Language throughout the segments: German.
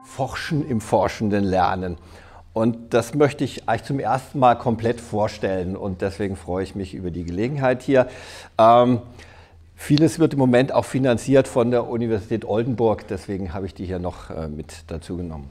Forschen im forschenden Lernen. Und das möchte ich eigentlich zum ersten Mal komplett vorstellen und deswegen freue ich mich über die Gelegenheit hier. Vieles wird im Moment auch finanziert von der Universität Oldenburg, deswegen habe ich die hier noch mit dazu genommen.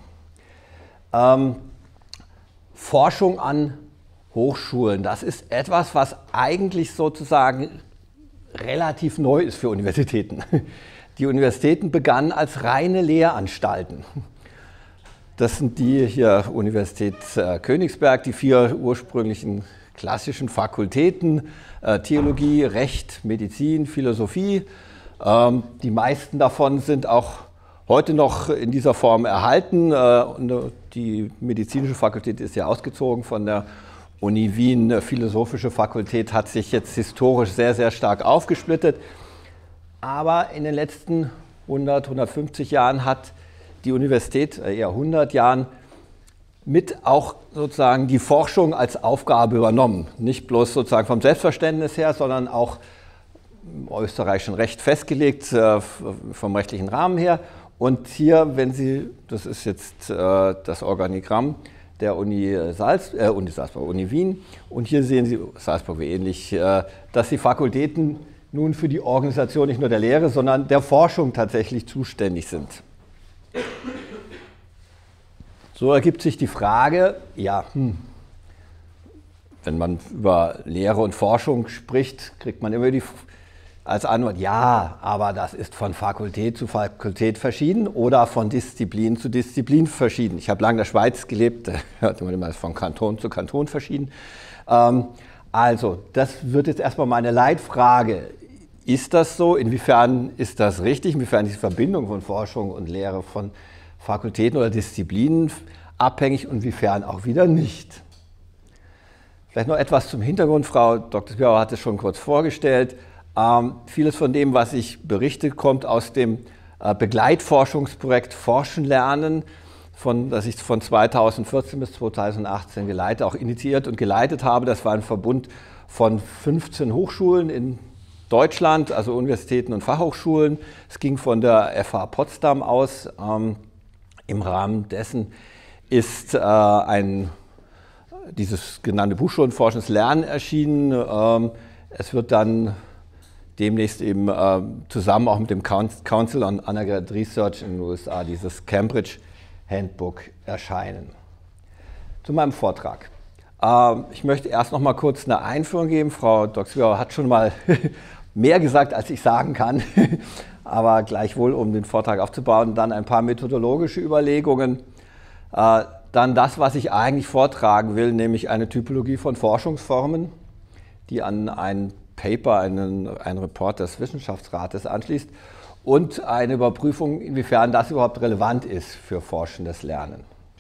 Forschung an Hochschulen, das ist etwas, was eigentlich sozusagen relativ neu ist für Universitäten. Die Universitäten begannen als reine Lehranstalten. Das sind die hier Universität Königsberg, die 4 ursprünglichen klassischen Fakultäten, Theologie, Recht, Medizin, Philosophie. Die meisten davon sind auch heute noch in dieser Form erhalten. Die medizinische Fakultät ist ja ausgezogen von der Uni Wien. Philosophische Fakultät hat sich jetzt historisch sehr, sehr stark aufgesplittet. Aber in den letzten 100, 150 Jahren hat die Universität, eher 100 Jahren, mit auch sozusagen die Forschung als Aufgabe übernommen. Nicht bloß sozusagen vom Selbstverständnis her, sondern auch im österreichischen Recht festgelegt, vom rechtlichen Rahmen her. Und hier, wenn Sie, das ist jetzt das Organigramm der Uni Wien, und hier sehen Sie, Salzburg wie ähnlich, dass die Fakultäten nun für die Organisation nicht nur der Lehre, sondern der Forschung tatsächlich zuständig sind. So ergibt sich die Frage, ja, wenn man über Lehre und Forschung spricht, kriegt man immer als Antwort, ja, aber das ist von Fakultät zu Fakultät verschieden oder von Disziplin zu Disziplin verschieden. Ich habe lange in der Schweiz gelebt, da hört man immer von Kanton zu Kanton verschieden. Also, das wird jetzt erstmal meine Leitfrage. Ist das so? Inwiefern ist das richtig? Inwiefern ist die Verbindung von Forschung und Lehre von Fakultäten oder Disziplinen abhängig und inwiefern auch wieder nicht? Vielleicht noch etwas zum Hintergrund. Frau Dr. Spiauer hat es schon kurz vorgestellt. Vieles von dem, was ich berichte, kommt aus dem Begleitforschungsprojekt Forschen lernen, das ich von 2014 bis 2018 auch initiiert und geleitet habe. Das war ein Verbund von 15 Hochschulen in Deutschland, also Universitäten und Fachhochschulen. Es ging von der FH Potsdam aus. Im Rahmen dessen ist dieses genannte Buch schon Forschendes Lernen erschienen. Es wird dann demnächst eben zusammen auch mit dem Council on Undergraduate Research in den USA dieses Cambridge Handbook erscheinen. Zu meinem Vortrag. Ich möchte erst noch mal kurz eine Einführung geben. Frau Dr. Spiauer hat schon mal mehr gesagt, als ich sagen kann, aber gleichwohl, um den Vortrag aufzubauen, dann ein paar methodologische Überlegungen. Dann das, was ich eigentlich vortragen will, nämlich eine Typologie von Forschungsformen, die an ein Paper, einen Report des Wissenschaftsrates anschließt und eine Überprüfung, inwiefern das überhaupt relevant ist für forschendes Lernen.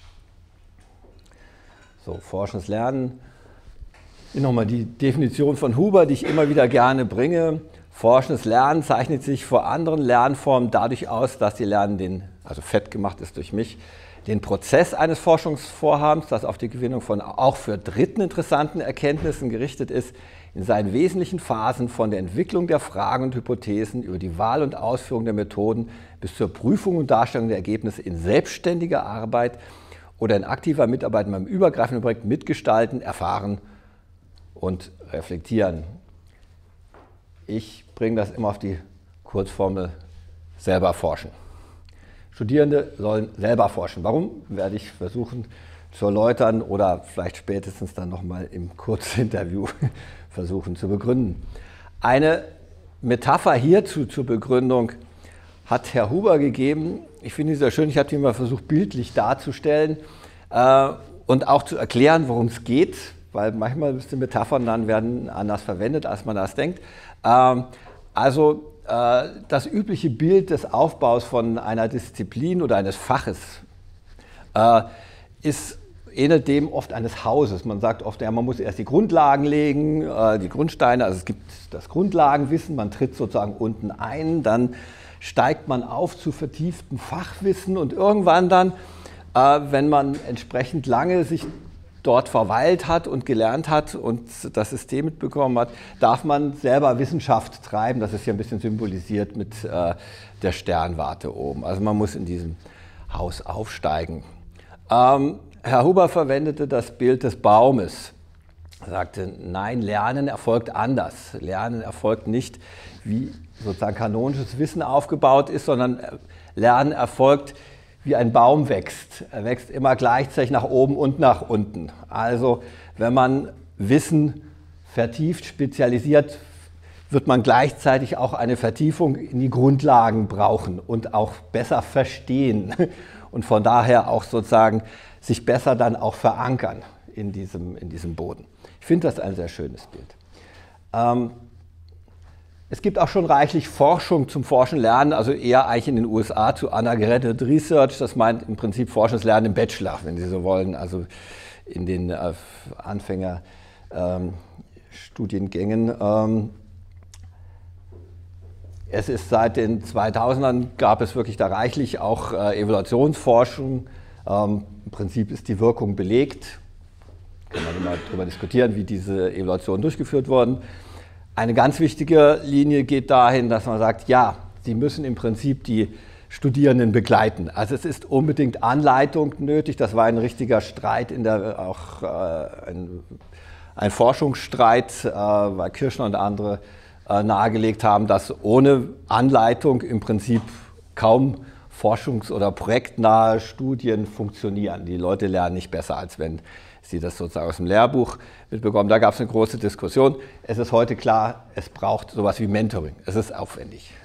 So, forschendes Lernen. Hier nochmal die Definition von Huber, die ich immer wieder gerne bringe. Forschendes Lernen zeichnet sich vor anderen Lernformen dadurch aus, dass die Lernen also fett gemacht ist durch mich, den Prozess eines Forschungsvorhabens, das auf die Gewinnung von auch für Dritten interessanten Erkenntnissen gerichtet ist, in seinen wesentlichen Phasen von der Entwicklung der Fragen und Hypothesen über die Wahl und Ausführung der Methoden bis zur Prüfung und Darstellung der Ergebnisse in selbstständiger Arbeit oder in aktiver Mitarbeit beim übergreifenden Projekt mitgestalten, erfahren und reflektieren. Ich bringe das immer auf die Kurzformel selber forschen. Studierende sollen selber forschen. Warum, werde ich versuchen zu erläutern oder vielleicht spätestens dann nochmal im Kurzinterview versuchen zu begründen. Eine Metapher hierzu zur Begründung hat Herr Huber gegeben. Ich finde sie sehr schön. Ich habe die mal versucht, bildlich darzustellen und auch zu erklären, worum es geht, weil manchmal bestimmte Metaphern dann werden anders verwendet, als man das denkt. Also das übliche Bild des Aufbaus von einer Disziplin oder eines Faches ähnelt dem oft eines Hauses. Man sagt oft, ja, man muss erst die Grundlagen legen, die Grundsteine, also es gibt das Grundlagenwissen, man tritt sozusagen unten ein, dann steigt man auf zu vertieftem Fachwissen und irgendwann dann, wenn man entsprechend lange sich dort verweilt hat und gelernt hat und das System mitbekommen hat, darf man selber Wissenschaft treiben. Das ist ja ein bisschen symbolisiert mit der Sternwarte oben. Also man muss in diesem Haus aufsteigen. Herr Huber verwendete das Bild des Baumes. Er sagte, nein, Lernen erfolgt anders. Lernen erfolgt nicht, wie sozusagen kanonisches Wissen aufgebaut ist, sondern Lernen erfolgt, wie ein Baum wächst. Er wächst immer gleichzeitig nach oben und nach unten. Also wenn man Wissen vertieft, spezialisiert, wird man gleichzeitig auch eine Vertiefung in die Grundlagen brauchen und auch besser verstehen und von daher auch sozusagen sich besser dann auch verankern in diesem Boden. Ich finde das ein sehr schönes Bild. Es gibt auch schon reichlich Forschung zum Forschen Lernen, also eher eigentlich in den USA zu Undergraduate Research. Das meint im Prinzip Forschendes Lernen im Bachelor, wenn Sie so wollen, also in den Anfängerstudiengängen. Es ist seit den 2000ern gab es wirklich da reichlich auch Evaluationsforschung. Im Prinzip ist die Wirkung belegt. Kann man immer darüber diskutieren, wie diese Evaluationen durchgeführt wurden. Eine ganz wichtige Linie geht dahin, dass man sagt, ja, Sie müssen im Prinzip die Studierenden begleiten. Also es ist unbedingt Anleitung nötig. Das war ein richtiger Streit, auch ein Forschungsstreit, weil Kirschner und andere nahegelegt haben, dass ohne Anleitung im Prinzip kaum forschungs- oder projektnahe Studien funktionieren. Die Leute lernen nicht besser, als wenn Sie das sozusagen aus dem Lehrbuch mitbekommen. Da gab es eine große Diskussion. Es ist heute klar, es braucht sowas wie Mentoring. Es ist aufwendig.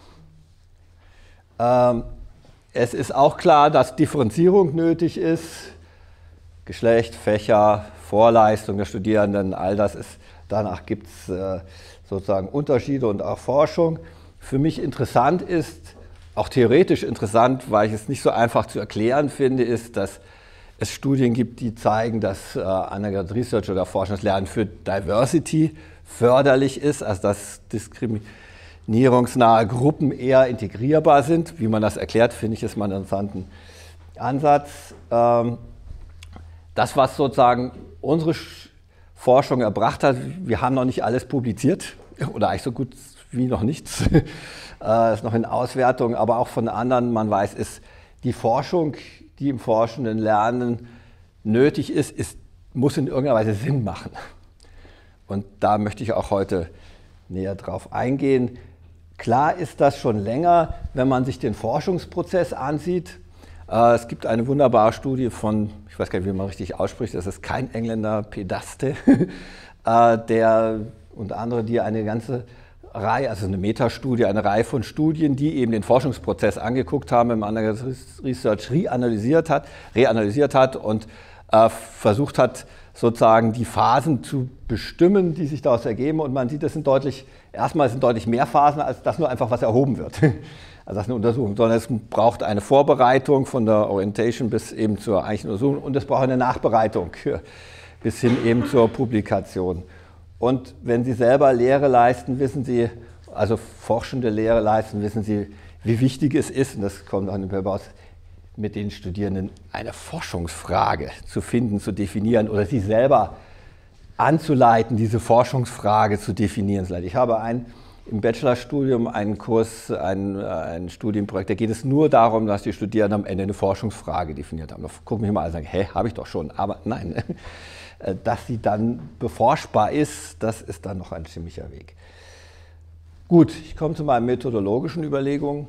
Es ist auch klar, dass Differenzierung nötig ist. Geschlecht, Fächer, Vorleistung der Studierenden, all das ist, danach gibt es sozusagen Unterschiede und auch Forschung. Für mich interessant ist, auch theoretisch interessant, weil ich es nicht so einfach zu erklären finde, ist, dass es Studien gibt, die zeigen, dass Undergraduate Research oder forschendes Lernen für Diversity förderlich ist, also dass diskriminierungsnahe Gruppen eher integrierbar sind. Wie man das erklärt, finde ich, ist mal einen interessanten Ansatz. Das, was sozusagen unsere Forschung erbracht hat, wir haben noch nicht alles publiziert oder eigentlich so gut wie noch nichts, ist noch in Auswertung, aber auch von anderen, man weiß, ist die Forschung, die im forschenden Lernen nötig ist, muss in irgendeiner Weise Sinn machen. Und da möchte ich auch heute näher drauf eingehen. Klar ist das schon länger, wenn man sich den Forschungsprozess ansieht. Es gibt eine wunderbare Studie von, ich weiß gar nicht, wie man richtig ausspricht, das ist kein Engländer, Pedaste, der unter anderem die eine ganze Reihe, also eine Metastudie, eine Reihe von Studien, die eben den Forschungsprozess angeguckt haben, im Undergraduate Research reanalysiert hat und versucht hat, sozusagen die Phasen zu bestimmen, die sich daraus ergeben. Und man sieht, erstmal sind deutlich mehr Phasen, als dass nur einfach was erhoben wird. Also das ist eine Untersuchung, sondern es braucht eine Vorbereitung von der Orientation bis eben zur eigentlichen Untersuchung und es braucht eine Nachbereitung bis hin eben zur Publikation. Und wenn Sie selber Lehre leisten, wissen Sie, also forschende Lehre leisten, wissen Sie, wie wichtig es ist, und das kommt auch in dem Paper raus, mit den Studierenden eine Forschungsfrage zu finden, zu definieren oder sie selber anzuleiten, diese Forschungsfrage zu definieren. Ich habe im Bachelorstudium einen Kurs, ein Studienprojekt, da geht es nur darum, dass die Studierenden am Ende eine Forschungsfrage definiert haben. Da gucken mich mal an und sagen, hä, habe ich doch schon, aber nein. Dass sie dann beforschbar ist, das ist dann noch ein ziemlicher Weg. Gut, ich komme zu meinen methodologischen Überlegungen.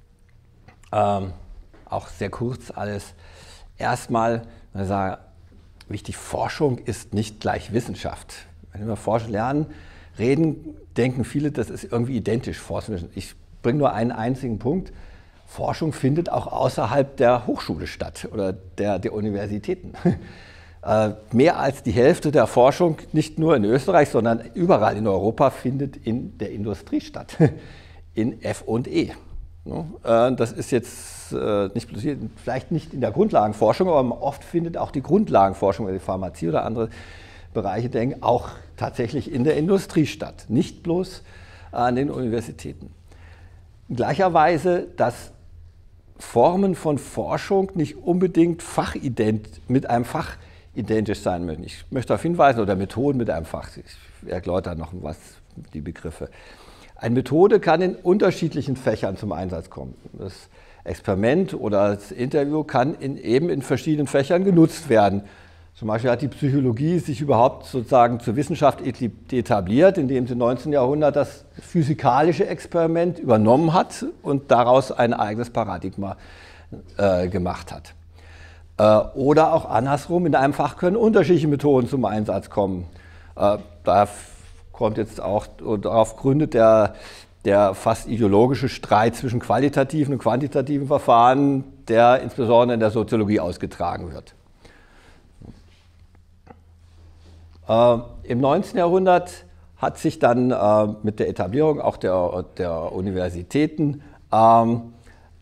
Auch sehr kurz alles. Erstmal, ich sage, wichtig, Forschung ist nicht gleich Wissenschaft. Wenn wir über Forschen lernen, reden, denken viele, das ist irgendwie identisch. Ich bringe nur einen einzigen Punkt. Forschung findet auch außerhalb der Hochschule statt oder der Universitäten. Mehr als die Hälfte der Forschung, nicht nur in Österreich, sondern überall in Europa, findet in der Industrie statt, in F&E. Das ist jetzt vielleicht nicht in der Grundlagenforschung, aber oft findet auch die Grundlagenforschung, die Pharmazie oder andere Bereiche denken, auch tatsächlich in der Industrie statt, nicht bloß an den Universitäten. Gleicherweise, dass Formen von Forschung nicht unbedingt mit einem Fach identisch sein müssen. Ich möchte darauf hinweisen, oder Methoden mit einem Fach. Ich erläutere noch was, die Begriffe. Eine Methode kann in unterschiedlichen Fächern zum Einsatz kommen. Das Experiment oder das Interview kann eben in verschiedenen Fächern genutzt werden. Zum Beispiel hat die Psychologie sich überhaupt sozusagen zur Wissenschaft etabliert, indem sie im 19. Jahrhundert das physikalische Experiment übernommen hat und daraus ein eigenes Paradigma gemacht hat. Oder auch andersrum, in einem Fach können unterschiedliche Methoden zum Einsatz kommen. Da kommt jetzt auch, darauf gründet der fast ideologische Streit zwischen qualitativen und quantitativen Verfahren, der insbesondere in der Soziologie ausgetragen wird. Im 19. Jahrhundert hat sich dann mit der Etablierung auch der Universitäten und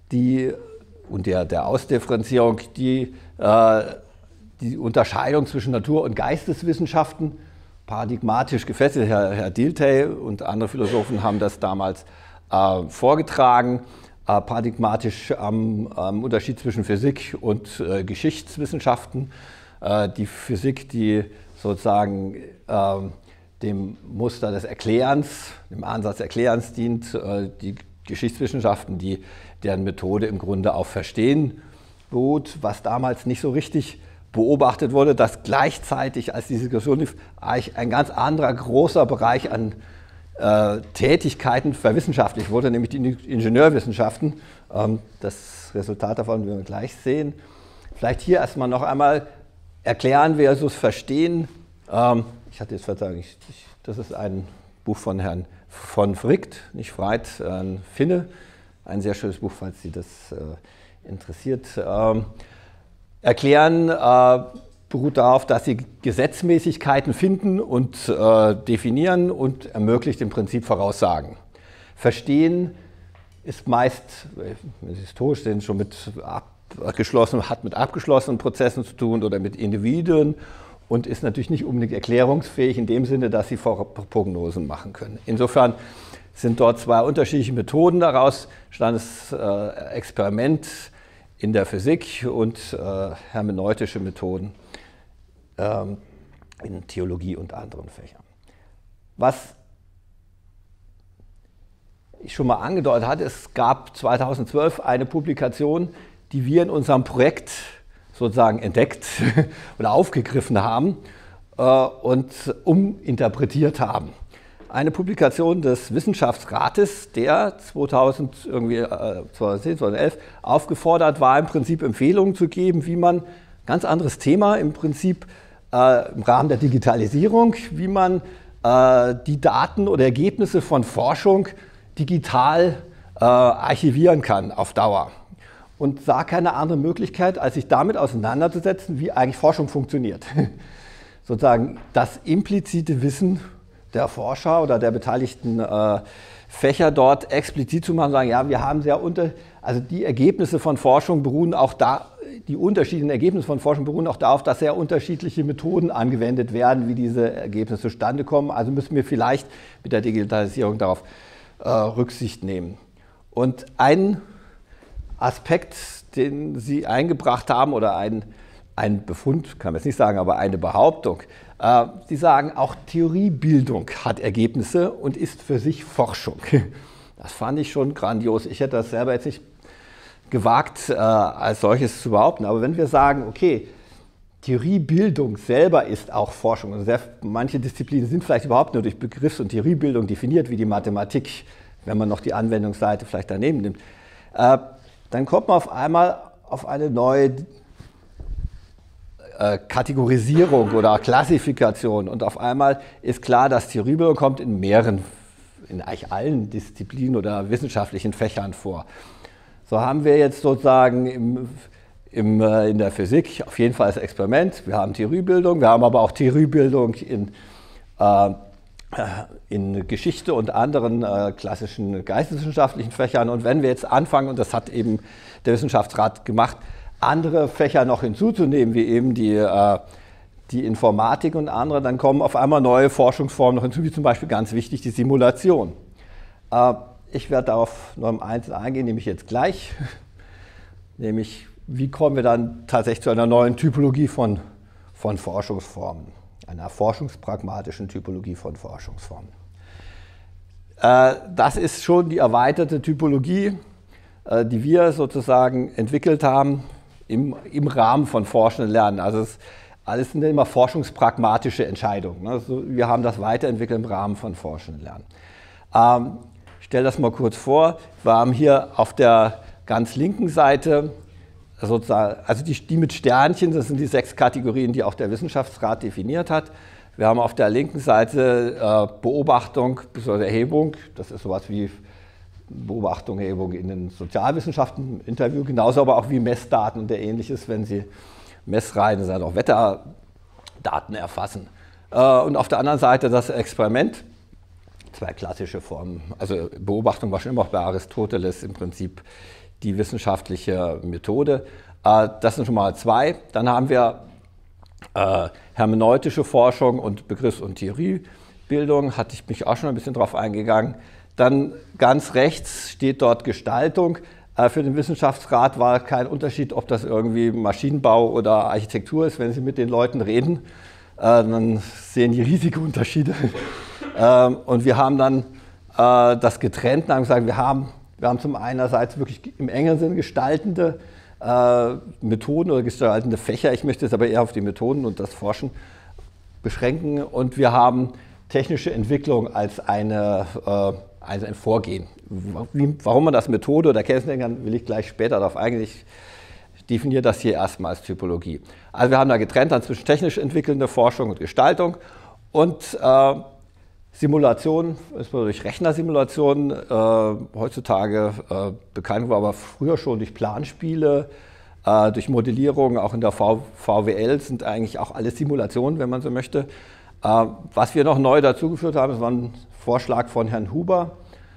der Ausdifferenzierung die Unterscheidung zwischen Natur- und Geisteswissenschaften paradigmatisch gefestigt. Herr Dilthey und andere Philosophen haben das damals vorgetragen, paradigmatisch am Unterschied zwischen Physik und Geschichtswissenschaften. Die Physik, die sozusagen dem Muster des Erklärens, dem Ansatz des Erklärens dient, die Geschichtswissenschaften, deren Methode im Grunde auf Verstehen beruht, was damals nicht so richtig beobachtet wurde, dass gleichzeitig, als diese Diskussion lief, eigentlich ein ganz anderer großer Bereich an Tätigkeiten verwissenschaftlicht wurde, nämlich die Ingenieurwissenschaften. Das Resultat davon werden wir gleich sehen. Vielleicht hier erstmal noch einmal Erklären versus Verstehen. Ich hatte jetzt Verzeihung, das ist ein Buch von Herrn von Wright, nicht Freit, ein Finne. Ein sehr schönes Buch, falls Sie das interessiert. Erklären beruht darauf, dass Sie Gesetzmäßigkeiten finden und definieren und ermöglicht im Prinzip Voraussagen. Verstehen ist meist, wenn Sie historisch sind, schon hat mit abgeschlossenen Prozessen zu tun oder mit Individuen und ist natürlich nicht unbedingt erklärungsfähig in dem Sinne, dass Sie Prognosen machen können. Insofern sind dort zwei unterschiedliche Methoden daraus, stand das Experiment in der Physik und hermeneutische Methoden in Theologie und anderen Fächern. Was ich schon mal angedeutet hatte, es gab 2012 eine Publikation, die wir in unserem Projekt sozusagen entdeckt oder aufgegriffen haben und uminterpretiert haben. Eine Publikation des Wissenschaftsrates, der 2011 aufgefordert war, im Prinzip Empfehlungen zu geben, wie man, ganz anderes Thema im Prinzip im Rahmen der Digitalisierung, wie man die Daten oder Ergebnisse von Forschung digital archivieren kann auf Dauer. Und sah keine andere Möglichkeit, als sich damit auseinanderzusetzen, wie eigentlich Forschung funktioniert. Sozusagen das implizite Wissen der Forscher oder der beteiligten Fächer dort explizit zu machen, sagen, ja, wir haben also die Ergebnisse von Forschung beruhen auch die unterschiedlichen Ergebnisse von Forschung beruhen auch darauf, dass sehr unterschiedliche Methoden angewendet werden, wie diese Ergebnisse zustande kommen. Also müssen wir vielleicht mit der Digitalisierung darauf Rücksicht nehmen. Und ein Aspekt, den Sie eingebracht haben, oder ein Befund, kann man jetzt nicht sagen, aber eine Behauptung. Sie sagen, auch Theoriebildung hat Ergebnisse und ist für sich Forschung. Das fand ich schon grandios. Ich hätte das selber jetzt nicht gewagt, als solches zu behaupten. Aber wenn wir sagen, okay, Theoriebildung selber ist auch Forschung. Also manche Disziplinen sind vielleicht überhaupt nur durch Begriffs- und Theoriebildung definiert, wie die Mathematik, wenn man noch die Anwendungsseite vielleicht daneben nimmt. Dann kommt man auf einmal auf eine neue Kategorisierung oder Klassifikation. Und auf einmal ist klar, dass Theoriebildung kommt in eigentlich allen Disziplinen oder wissenschaftlichen Fächern vor. So haben wir jetzt sozusagen in der Physik auf jeden Fall das Experiment. Wir haben Theoriebildung, wir haben aber auch Theoriebildung in Geschichte und anderen klassischen geisteswissenschaftlichen Fächern. Und wenn wir jetzt anfangen, und das hat eben der Wissenschaftsrat gemacht, andere Fächer noch hinzuzunehmen, wie eben die Informatik und andere, dann kommen auf einmal neue Forschungsformen noch hinzu, wie zum Beispiel ganz wichtig die Simulation. Ich werde darauf noch im Einzelnen eingehen, nämlich jetzt gleich. Nämlich, wie kommen wir dann tatsächlich zu einer neuen Typologie von Forschungsformen, einer forschungspragmatischen Typologie von Forschungsformen. Das ist schon die erweiterte Typologie, die wir sozusagen entwickelt haben im Rahmen von forschenden Lernen. Also alles sind immer forschungspragmatische Entscheidungen. Also wir haben das weiterentwickelt im Rahmen von forschenden Lernen. Ich stelle das mal kurz vor. Wir haben hier auf der ganz linken Seite sozusagen, also die mit Sternchen, das sind die 6 Kategorien, die auch der Wissenschaftsrat definiert hat. Wir haben auf der linken Seite Beobachtung bzw. Erhebung. Das ist sowas wie Beobachtung, Erhebung in den Sozialwissenschaften, Interview, genauso aber auch wie Messdaten und Ähnliches, wenn Sie Messreihen, also auch Wetterdaten erfassen. Und auf der anderen Seite das Experiment. 2 klassische Formen. Also Beobachtung war schon immer auch bei Aristoteles im Prinzip die wissenschaftliche Methode. Das sind schon mal 2. Dann haben wir hermeneutische Forschung und Begriffs- und Theoriebildung. Hatte ich mich auch schon ein bisschen drauf eingegangen. Dann ganz rechts steht dort Gestaltung. Für den Wissenschaftsrat war kein Unterschied, ob das irgendwie Maschinenbau oder Architektur ist. Wenn Sie mit den Leuten reden, dann sehen die riesige Unterschiede. Und wir haben dann das getrennt und haben gesagt, wir haben zum einerseits wirklich im engeren Sinne gestaltende Methoden oder gestaltende Fächer. Ich möchte jetzt aber eher auf die Methoden und das Forschen beschränken. Und wir haben technische Entwicklung als ein Vorgehen. Warum man das Methode oder Kenntnis kann, will ich gleich später darauf eingehen. Ich definiere das hier erstmal als Typologie. Also wir haben da getrennt dann zwischen technisch entwickelnde Forschung und Gestaltung und Simulation, insbesondere durch Rechnersimulationen, heutzutage bekannt war, aber früher schon durch Planspiele, durch Modellierung, auch in der VWL sind eigentlich auch alle Simulationen, wenn man so möchte. Was wir noch neu dazugeführt haben, das war ein Vorschlag von Herrn Huber,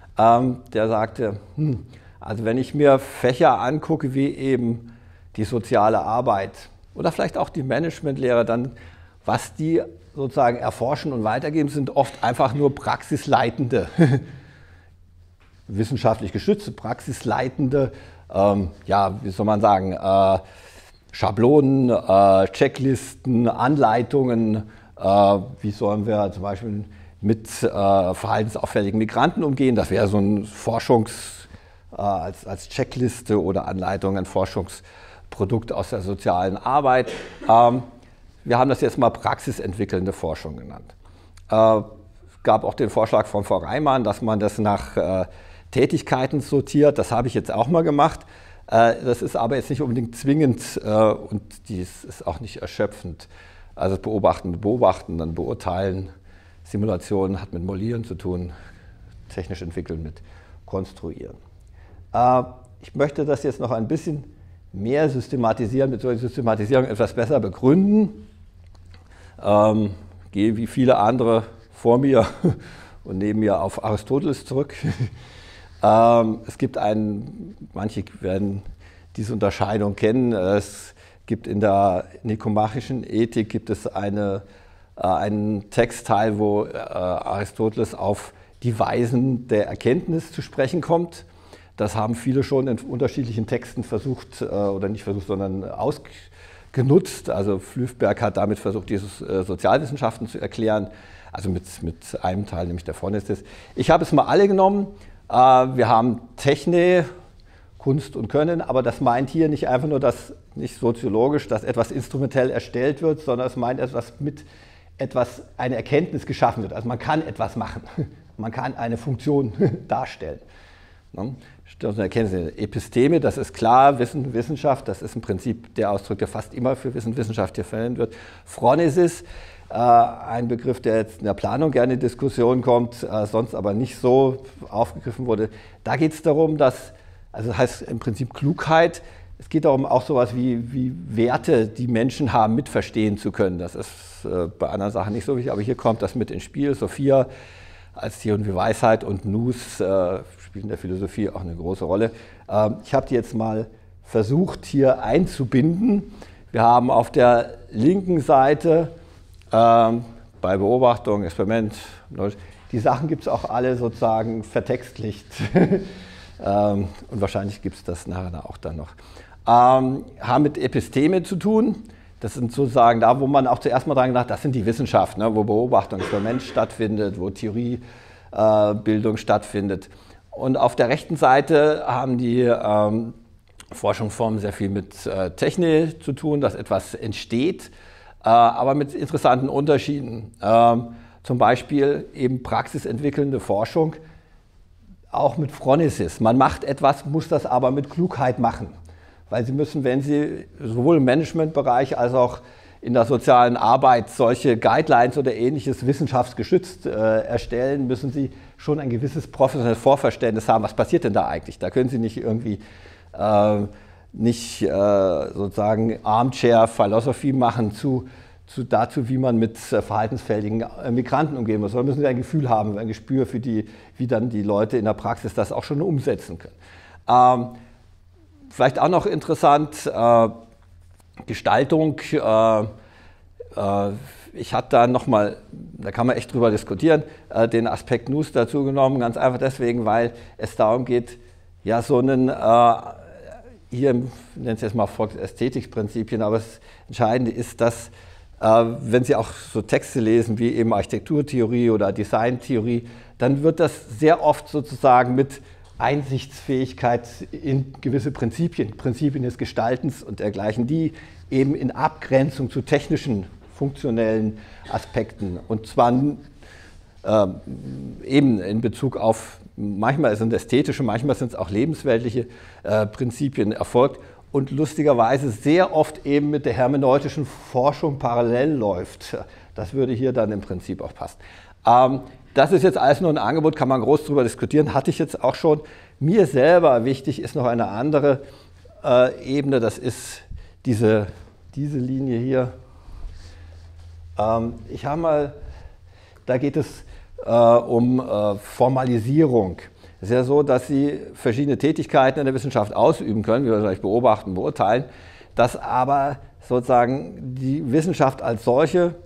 der sagte, also wenn ich mir Fächer angucke, wie eben die soziale Arbeit oder vielleicht auch die Managementlehre, dann was die sozusagen erforschen und weitergeben, sind oft einfach nur praxisleitende, wissenschaftlich geschützte, praxisleitende, ja, wie soll man sagen, Schablonen, Checklisten, Anleitungen, wie sollen wir zum Beispiel mit verhaltensauffälligen Migranten umgehen. Das wäre so ein als Checkliste oder Anleitung, ein Forschungsprodukt aus der sozialen Arbeit. Wir haben das jetzt mal praxisentwickelnde Forschung genannt. Es gab auch den Vorschlag von Frau Reimann, dass man das nach Tätigkeiten sortiert. Das habe ich jetzt auch mal gemacht. Das ist aber jetzt nicht unbedingt zwingend und dies ist auch nicht erschöpfend. Also beobachten mit beobachten, dann beurteilen. Simulation hat mit Modellieren zu tun, technisch entwickeln mit konstruieren. Ich möchte das jetzt noch ein bisschen mehr systematisieren, mit solcher Systematisierung etwas besser begründen. Gehe wie viele andere vor mir und neben mir auf Aristoteles zurück. Es gibt manche werden diese Unterscheidung kennen, es gibt in der nikomachischen Ethik gibt es einen Textteil, wo Aristoteles auf die Weisen der Erkenntnis zu sprechen kommt. Das haben viele schon in unterschiedlichen Texten versucht, oder nicht versucht, sondern ausgenutzt. Also Flüßberg hat damit versucht, diese Sozialwissenschaften zu erklären, also mit einem Teil, nämlich der Phronistis. Ich habe es mal alle genommen. Wir haben Techne, Kunst und Können, aber das meint hier nicht einfach nur, nicht soziologisch, dass etwas instrumentell erstellt wird, sondern es meint eine Erkenntnis geschaffen wird. Also man kann etwas machen, man kann eine Funktion darstellen. Episteme, das ist klar, Wissenschaft, das ist im Prinzip der Ausdruck, der fast immer für Wissenschaft hier verwendet wird. Phronesis, ein Begriff, der jetzt in der Planung gerne in Diskussion kommt, sonst aber nicht so aufgegriffen wurde. Da geht es darum, also das heißt im Prinzip Klugheit, es geht darum, auch sowas wie Werte, die Menschen haben, mitverstehen zu können. Das ist bei anderen Sachen nicht so wichtig, aber hier kommt das mit ins Spiel. Sophia als Theorie wie Weisheit und Nous spielen in der Philosophie auch eine große Rolle. Ich habe die jetzt mal versucht, hier einzubinden. Wir haben auf der linken Seite bei Beobachtung, Experiment, die Sachen gibt es auch alle sozusagen vertextlicht. Und wahrscheinlich gibt es das nachher auch dann noch. Haben mit Episteme zu tun. Das sind sozusagen da, wo man auch zuerst mal dran gedacht hat, das sind die Wissenschaften, ne, wo Beobachtung, Experiment stattfindet, wo Theorie Bildung stattfindet. Und auf der rechten Seite haben die Forschungsformen sehr viel mit Technik zu tun, dass etwas entsteht, aber mit interessanten Unterschieden. Zum Beispiel eben praxisentwickelnde Forschung, auch mit Phronesis. Man macht etwas, muss das aber mit Klugheit machen. Weil Sie müssen, wenn Sie sowohl im Managementbereich als auch in der sozialen Arbeit solche Guidelines oder Ähnliches wissenschaftsgestützt erstellen, müssen Sie schon ein gewisses professionelles Vorverständnis haben, was passiert denn da eigentlich. Da können Sie nicht irgendwie sozusagen Armchair-Philosophy machen dazu, wie man mit verhaltensfälligen Migranten umgehen muss. Sondern müssen Sie ein Gefühl haben, ein Gespür für wie dann die Leute in der Praxis das auch schon umsetzen können. Vielleicht auch noch interessant, Gestaltung. Ich hatte da nochmal, da kann man echt drüber diskutieren, den Aspekt Nous dazu genommen, ganz einfach deswegen, weil es darum geht, ja so einen, hier nennen es jetzt mal Ästhetikprinzipien, aber das Entscheidende ist, dass wenn Sie auch so Texte lesen wie eben Architekturtheorie oder Designtheorie, dann wird das sehr oft sozusagen mit Einsichtsfähigkeit in gewisse Prinzipien des Gestaltens und dergleichen, die eben in Abgrenzung zu technischen, funktionellen Aspekten und zwar eben in Bezug auf, manchmal sind es ästhetische, manchmal sind es auch lebensweltliche Prinzipien erfolgt und lustigerweise sehr oft eben mit der hermeneutischen Forschung parallel läuft. Das würde hier dann im Prinzip auch passen. Das ist jetzt alles nur ein Angebot, kann man groß drüber diskutieren, hatte ich jetzt auch schon. Mir selber wichtig ist noch eine andere Ebene, das ist diese Linie hier. Ich habe mal, da geht es um Formalisierung. Es ist ja so, dass Sie verschiedene Tätigkeiten in der Wissenschaft ausüben können, wie wir vielleicht beobachten, beurteilen, dass aber sozusagen die Wissenschaft als solche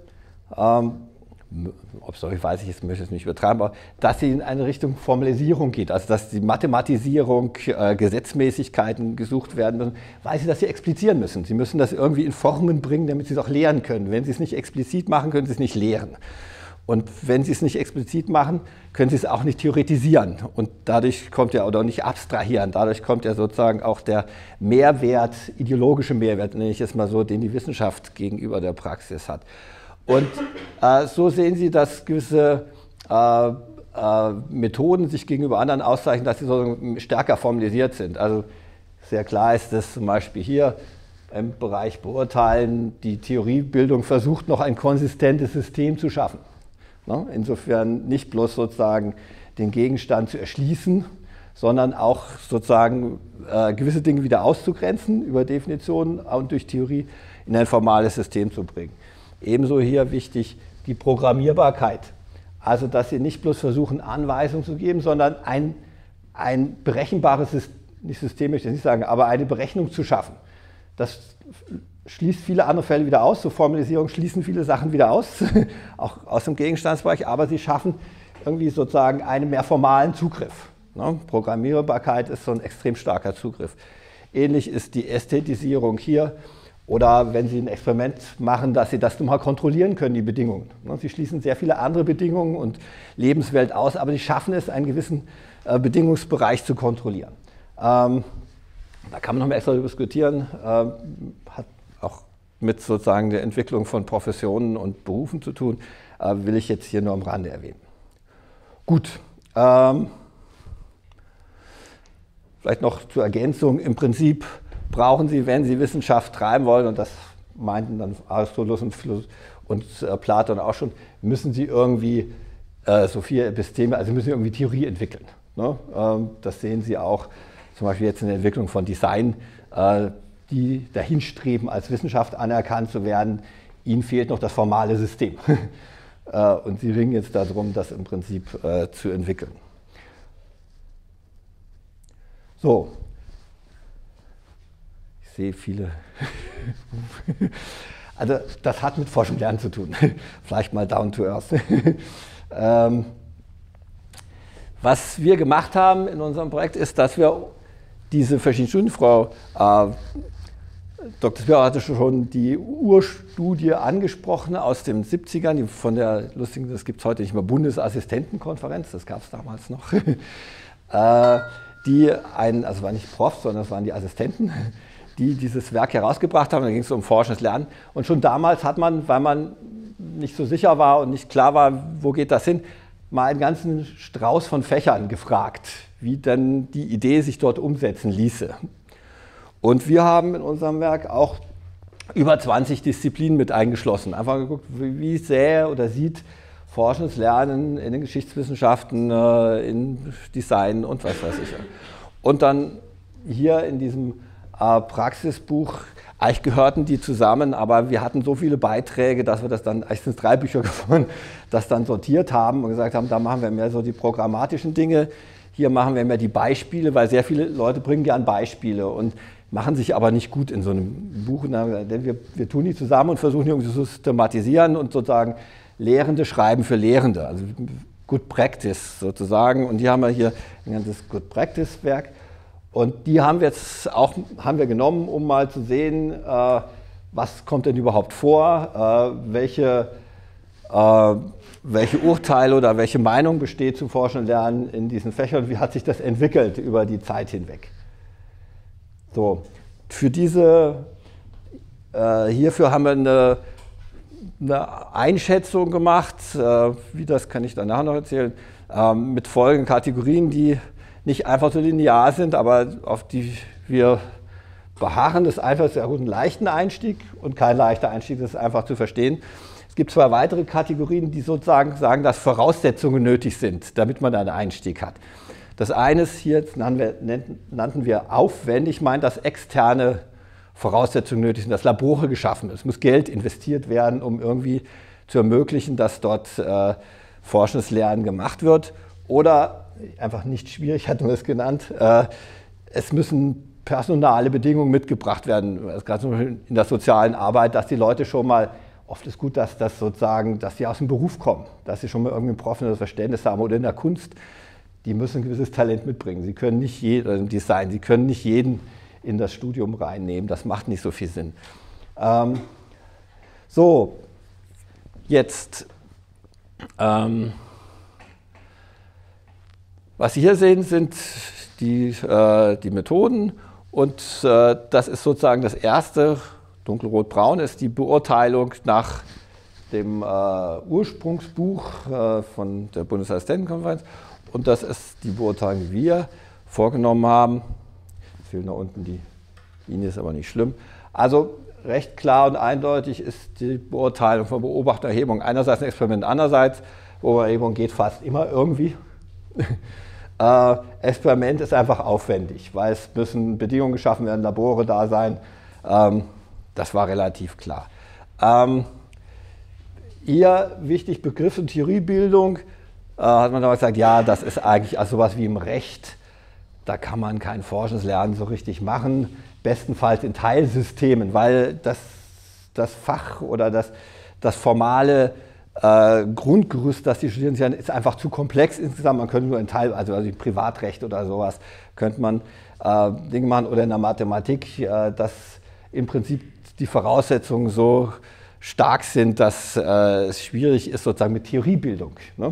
ob solche weiß ich jetzt, möchte ich es nicht übertreiben, aber dass sie in eine Richtung Formalisierung geht, also dass die Mathematisierung, Gesetzmäßigkeiten gesucht werden müssen, weil sie das hier explizieren müssen. Sie müssen das irgendwie in Formen bringen, damit sie es auch lehren können. Wenn sie es nicht explizit machen, können sie es nicht lehren. Und wenn sie es nicht explizit machen, können sie es auch nicht theoretisieren. Und dadurch kommt ja, oder nicht abstrahieren, dadurch kommt ja sozusagen auch der Mehrwert, ideologische Mehrwert, nenne ich es mal so, den die Wissenschaft gegenüber der Praxis hat. Und so sehen Sie, dass gewisse Methoden sich gegenüber anderen auszeichnen, dass sie sozusagen stärker formalisiert sind. Also sehr klar ist das zum Beispiel hier im Bereich Beurteilen, die Theoriebildung versucht noch ein konsistentes System zu schaffen. Insofern nicht bloß sozusagen den Gegenstand zu erschließen, sondern auch sozusagen gewisse Dinge wieder auszugrenzen über Definitionen und durch Theorie in ein formales System zu bringen. Ebenso hier wichtig die Programmierbarkeit. Also, dass Sie nicht bloß versuchen, Anweisungen zu geben, sondern ein berechenbares System, möchte ich nicht sagen, aber eine Berechnung zu schaffen. Das schließt viele andere Fälle wieder aus. Zur Formalisierung schließen viele Sachen wieder aus, auch aus dem Gegenstandsbereich, aber sie schaffen irgendwie sozusagen einen mehr formalen Zugriff. Programmierbarkeit ist so ein extrem starker Zugriff. Ähnlich ist die Ästhetisierung hier. Oder wenn Sie ein Experiment machen, dass Sie das nochmal kontrollieren können, die Bedingungen. Sie schließen sehr viele andere Bedingungen und Lebenswelt aus, aber Sie schaffen es, einen gewissen Bedingungsbereich zu kontrollieren. Da kann man noch mal extra diskutieren, hat auch mit sozusagen der Entwicklung von Professionen und Berufen zu tun, will ich jetzt hier nur am Rande erwähnen. Gut, vielleicht noch zur Ergänzung, im Prinzip brauchen Sie, wenn Sie Wissenschaft treiben wollen, und das meinten dann Aristoteles und Platon auch schon, müssen Sie irgendwie so 4 Episteme, also müssen Sie irgendwie Theorie entwickeln. Das sehen Sie auch zum Beispiel jetzt in der Entwicklung von Design, die dahin streben, als Wissenschaft anerkannt zu werden. Ihnen fehlt noch das formale System. Und Sie ringen jetzt darum, das im Prinzip zu entwickeln. So. Ich sehe viele. Also das hat mit Forschung lernen zu tun. Vielleicht mal down to earth. Was wir gemacht haben in unserem Projekt ist, dass wir diese verschiedenen Studien, Frau Dr. Speer hatte schon die Urstudie angesprochen aus den 70ern, die von der lustigen, das gibt es heute nicht mehr, Bundesassistentenkonferenz, das gab es damals noch, also war nicht Profs, sondern das waren die Assistenten, die dieses Werk herausgebracht haben. Da ging es um forschendes Lernen. Und schon damals hat man, weil man nicht so sicher war und nicht klar war, wo geht das hin, mal einen ganzen Strauß von Fächern gefragt, wie denn die Idee sich dort umsetzen ließe. Und wir haben in unserem Werk auch über 20 Disziplinen mit eingeschlossen. Einfach geguckt, wie sähe oder sieht forschendes Lernen in den Geschichtswissenschaften, in Design und was weiß ich. Und dann hier in diesem Praxisbuch, eigentlich gehörten die zusammen, aber wir hatten so viele Beiträge, dass wir das dann, eigentlich sind es 3 Bücher geworden, das dann sortiert haben und gesagt haben, da machen wir mehr so die programmatischen Dinge, hier machen wir mehr die Beispiele, weil sehr viele Leute bringen gern Beispiele und machen sich aber nicht gut in so einem Buch. Denn wir tun die zusammen und versuchen die irgendwie zu systematisieren und sozusagen Lehrende schreiben für Lehrende, also Good Practice sozusagen. Und die haben wir hier ein ganzes Good Practice Werk. Und die haben wir jetzt auch genommen, um mal zu sehen, was kommt denn überhaupt vor, welche Urteile oder welche Meinung besteht zum Forschen und Lernen in diesen Fächern, wie hat sich das entwickelt über die Zeit hinweg. So, hierfür haben wir eine Einschätzung gemacht, wie das kann ich danach noch erzählen, mit folgenden Kategorien, die nicht einfach so linear sind, aber auf die wir beharren. Das ist einfach einen leichten Einstieg und kein leichter Einstieg, das ist einfach zu verstehen. Es gibt 2 weitere Kategorien, die sozusagen sagen, dass Voraussetzungen nötig sind, damit man einen Einstieg hat. Das eine ist hier, nannten wir aufwendig, meint, dass externe Voraussetzungen nötig sind, dass Labore geschaffen sind. Es muss Geld investiert werden, um irgendwie zu ermöglichen, dass dort forschendes Lernen gemacht wird. Oder, einfach nicht schwierig, hat man es genannt, es müssen personale Bedingungen mitgebracht werden, gerade in der sozialen Arbeit, dass die Leute schon mal, oft ist gut, dass sie aus dem Beruf kommen, dass sie schon mal irgendwie ein professionelles Verständnis haben oder in der Kunst. Die müssen ein gewisses Talent mitbringen. Sie können nicht Design, sie können nicht jeden in das Studium reinnehmen. Das macht nicht so viel Sinn. So, jetzt, was Sie hier sehen, sind die Methoden. Und das ist sozusagen das erste, dunkelrot-braun, ist die Beurteilung nach dem Ursprungsbuch von der Bundesassistentenkonferenz. Und das ist die Beurteilung, die wir vorgenommen haben. Es fehlt da unten die Linie, ist aber nicht schlimm. Also recht klar und eindeutig ist die Beurteilung von Beobachtererhebung einerseits ein Experiment, andererseits Beobachtererhebung geht fast immer irgendwie. Experiment ist einfach aufwendig, weil es müssen Bedingungen geschaffen werden, Labore da sein. Das war relativ klar. Hier wichtig, Begriff und Theoriebildung. Hat man damals gesagt, ja, das ist eigentlich also sowas wie im Recht. Da kann man kein forschendes Lernen so richtig machen, bestenfalls in Teilsystemen, weil das Fach oder das formale Grundgerüst, das die Studierenden lernen, ist einfach zu komplex insgesamt. Man könnte nur in Teil, also Privatrecht oder sowas, könnte man Dinge machen oder in der Mathematik, dass im Prinzip die Voraussetzungen so stark sind, dass es schwierig ist, sozusagen mit Theoriebildung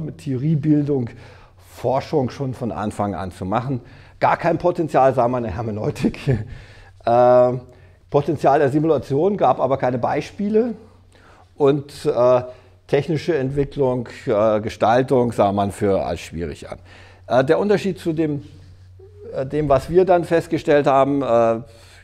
Forschung schon von Anfang an zu machen. Gar kein Potenzial, sagen wir in der Hermeneutik. Potenzial der Simulation, gab aber keine Beispiele. Und technische Entwicklung, Gestaltung sah man als schwierig an. Der Unterschied zu dem, was wir dann festgestellt haben,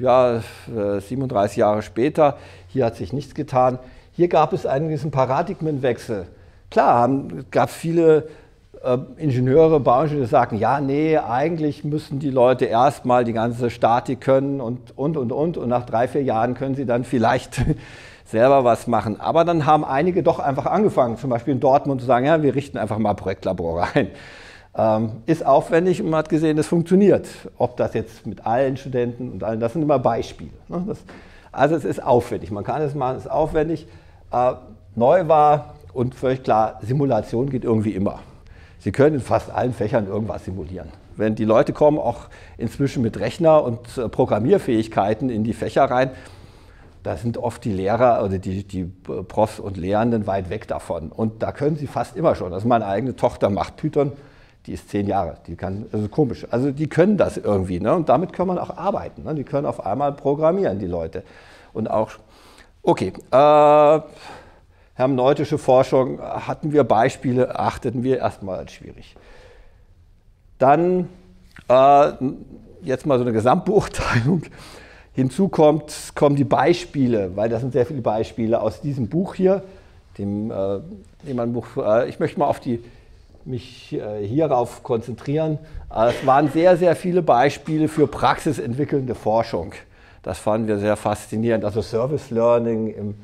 37 Jahre später, hier hat sich nichts getan. Hier gab es einen gewissen Paradigmenwechsel. Klar, gab es viele Ingenieure, Bauingenieure, die sagten, ja, nee, eigentlich müssen die Leute erstmal die ganze Statik können und nach 3, 4 Jahren können sie dann vielleicht selber was machen. Aber dann haben einige doch einfach angefangen, zum Beispiel in Dortmund zu sagen, ja, wir richten einfach mal Projektlabore ein. Ist aufwendig und man hat gesehen, das funktioniert. Ob das jetzt mit allen Studenten und allen, das sind immer Beispiele. Ne? Also es ist aufwendig, man kann es machen, es ist aufwendig. Neu war und völlig klar, Simulation geht irgendwie immer. Sie können in fast allen Fächern irgendwas simulieren. Wenn die Leute kommen, auch inzwischen mit Rechner und Programmierfähigkeiten in die Fächer rein, da sind oft die Lehrer oder die Profs und Lehrenden weit weg davon. Und da können sie fast immer schon. Also meine eigene Tochter macht Python, die ist 10 Jahre, die kann, also komisch, also die können das irgendwie, ne? Und damit kann man auch arbeiten. Ne? Die können auf einmal programmieren, die Leute. Und auch, okay, hermeneutische Forschung, hatten wir Beispiele, erachteten wir erstmal als schwierig. Dann jetzt mal so eine Gesamtbeurteilung. Hinzu kommen die Beispiele, weil das sind sehr viele Beispiele aus diesem Buch hier, dem Buch. Ich möchte mal mich hierauf konzentrieren. Es waren sehr, sehr viele Beispiele für praxisentwickelnde Forschung. Das fanden wir sehr faszinierend. Also Service Learning in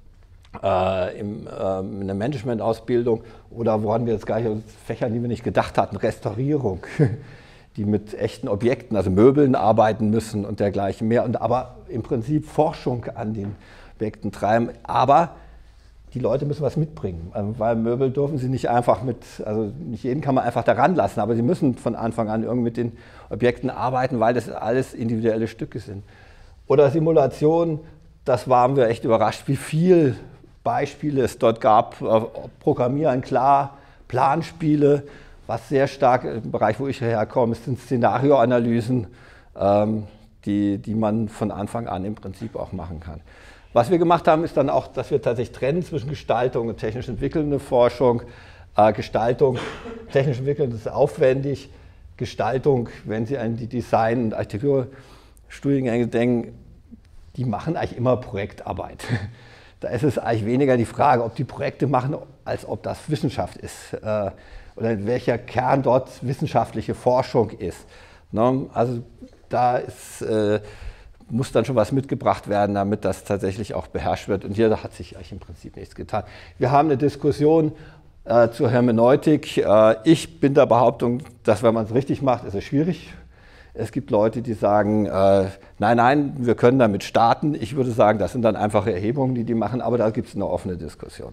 der Management-Ausbildung oder wo haben wir jetzt gar nicht Fächern, die wir nicht gedacht hatten, Restaurierung, die mit echten Objekten, also Möbeln arbeiten müssen und dergleichen mehr, und aber im Prinzip Forschung an den Objekten treiben. Aber die Leute müssen was mitbringen, weil Möbel dürfen sie nicht einfach also nicht jeden kann man einfach daran lassen, aber sie müssen von Anfang an irgendwie mit den Objekten arbeiten, weil das alles individuelle Stücke sind. Oder Simulation, das waren wir echt überrascht, wie viele Beispiele es dort gab. Programmieren, klar, Planspiele, was sehr stark im Bereich, wo ich herkomme, sind Szenarioanalysen, die man von Anfang an im Prinzip auch machen kann. Was wir gemacht haben, ist dann auch, dass wir tatsächlich trennen zwischen Gestaltung und technisch entwickelnde Forschung. Gestaltung, technisch entwickelnd ist aufwendig. Gestaltung, wenn Sie an die Design- und Architekturstudiengänge denken, die machen eigentlich immer Projektarbeit. Da ist es eigentlich weniger die Frage, ob die Projekte machen, als ob das Wissenschaft ist. Oder welcher Kern dort wissenschaftliche Forschung ist. Ne? Also da muss dann schon was mitgebracht werden, damit das tatsächlich auch beherrscht wird. Und hier hat sich eigentlich im Prinzip nichts getan. Wir haben eine Diskussion zur Hermeneutik. Ich bin der Behauptung, dass wenn man es richtig macht, ist es schwierig. Es gibt Leute, die sagen, nein, wir können damit starten. Ich würde sagen, das sind dann einfache Erhebungen, die machen, aber da gibt es eine offene Diskussion.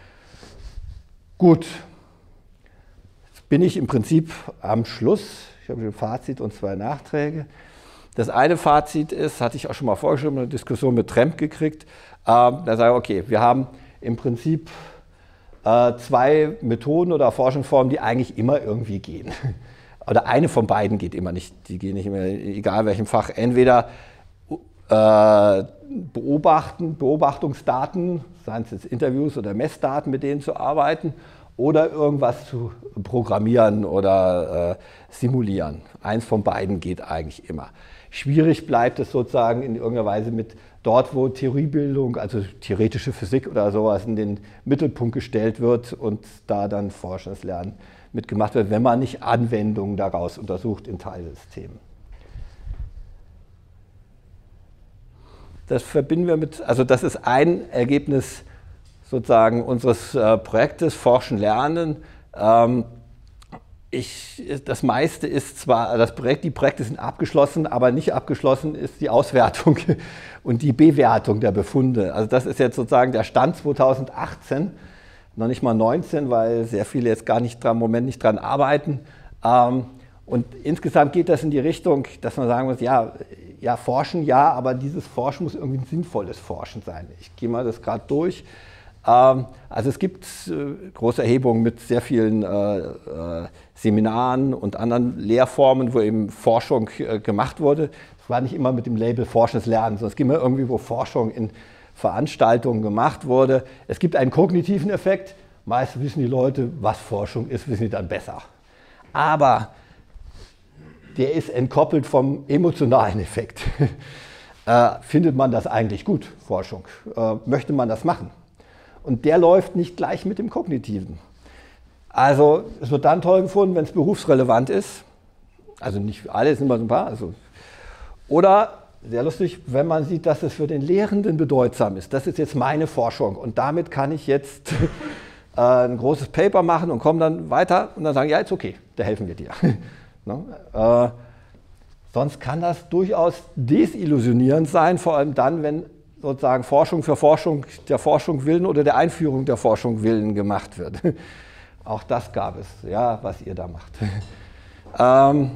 Gut. Bin ich im Prinzip am Schluss. Ich habe ein Fazit und 2 Nachträge. Das eine Fazit ist, hatte ich auch schon mal vorgeschrieben, eine Diskussion mit Tremp gekriegt. Da sage ich, okay, wir haben im Prinzip 2 Methoden oder Forschungsformen, die eigentlich immer irgendwie gehen. Oder eine von beiden geht immer nicht. Die gehen nicht immer, egal welchem Fach. Entweder Beobachtungsdaten, seien es jetzt Interviews oder Messdaten, mit denen zu arbeiten, oder irgendwas zu programmieren oder simulieren. Eins von beiden geht eigentlich immer. Schwierig bleibt es sozusagen in irgendeiner Weise mit dort, wo Theoriebildung, also theoretische Physik oder sowas in den Mittelpunkt gestellt wird und da dann forschendes Lernen mitgemacht wird, wenn man nicht Anwendungen daraus untersucht in Teilsystemen. Das verbinden wir also das ist ein Ergebnis sozusagen unseres Projektes Forschen, Lernen. Das meiste ist zwar, die Projekte sind abgeschlossen, aber nicht abgeschlossen ist die Auswertung und die Bewertung der Befunde. Also das ist jetzt sozusagen der Stand 2018, noch nicht mal 19, weil sehr viele jetzt gar nicht im Moment nicht dran arbeiten. Und insgesamt geht das in die Richtung, dass man sagen muss, ja, forschen, ja, aber dieses Forschen muss irgendwie ein sinnvolles Forschen sein. Ich gehe mal das gerade durch. Also es gibt große Erhebungen mit sehr vielen Seminaren und anderen Lehrformen, wo eben Forschung gemacht wurde. Es war nicht immer mit dem Label Forschendes Lernen, sondern es gibt immer irgendwie, wo Forschung in Veranstaltungen gemacht wurde. Es gibt einen kognitiven Effekt. Meist wissen die Leute, was Forschung ist, wissen sie dann besser. Aber der ist entkoppelt vom emotionalen Effekt. Findet man das eigentlich gut, Forschung? Möchte man das machen? Und der läuft nicht gleich mit dem Kognitiven. Also es wird dann toll gefunden, wenn es berufsrelevant ist. Also nicht alle, es sind immer so ein paar. Oder, sehr lustig, wenn man sieht, dass es für den Lehrenden bedeutsam ist. Das ist jetzt meine Forschung und damit kann ich jetzt ein großes Paper machen und komme dann weiter und dann sagen, ja, ist okay, da helfen wir dir. Sonst kann das durchaus desillusionierend sein, vor allem dann, wenn sozusagen Forschung für Forschung, der Forschung willen oder der Einführung der Forschung willen gemacht wird. Auch das gab es, ja, was ihr da macht.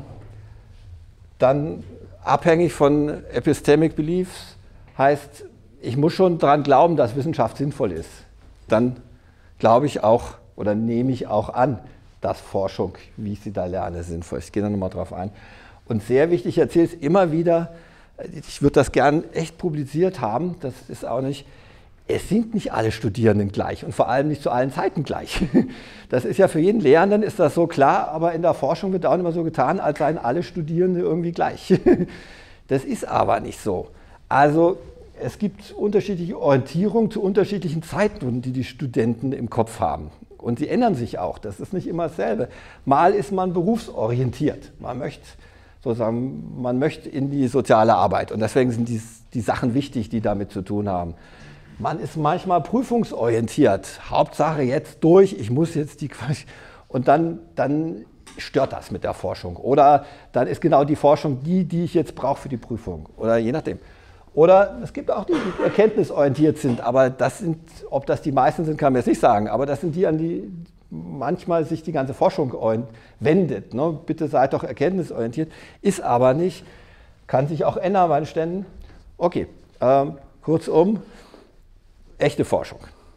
Dann abhängig von Epistemic Beliefs heißt, ich muss schon daran glauben, dass Wissenschaft sinnvoll ist. Dann glaube ich auch oder nehme ich auch an, dass Forschung, wie ich sie da lerne, sinnvoll ist. Ich gehe da nochmal drauf ein. Und sehr wichtig, ich erzähle es immer wieder, ich würde das gern echt publiziert haben, das ist auch nicht, es sind nicht alle Studierenden gleich und vor allem nicht zu allen Zeiten gleich. Das ist ja für jeden Lehrenden ist das so klar, aber in der Forschung wird auch immer so getan, als seien alle Studierende irgendwie gleich. Das ist aber nicht so. Also es gibt unterschiedliche Orientierungen zu unterschiedlichen Zeiten, die die Studenten im Kopf haben. Und sie ändern sich auch, das ist nicht immer dasselbe. Mal ist man berufsorientiert, man möchte in die soziale Arbeit und deswegen sind die Sachen wichtig, die damit zu tun haben. Man ist manchmal prüfungsorientiert, Hauptsache jetzt durch, ich muss jetzt die und dann stört das mit der Forschung. Oder dann ist genau die Forschung die ich jetzt brauche für die Prüfung oder je nachdem. Oder es gibt auch die, die erkenntnisorientiert sind, aber ob das die meisten sind, kann man jetzt nicht sagen, aber das sind die, an die manchmal sich die ganze Forschung wendet. Ne? Bitte seid doch erkenntnisorientiert, ist aber nicht, kann sich auch ändern bei den Ständen. Okay, kurzum, echte Forschung.